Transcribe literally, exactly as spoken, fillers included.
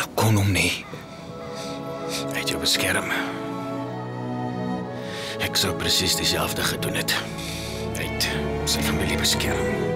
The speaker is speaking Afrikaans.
kon hom nie. Hy het jou beskerm. Ek sou presies dieselfde gedoen het. Hy het sy familie beskerm.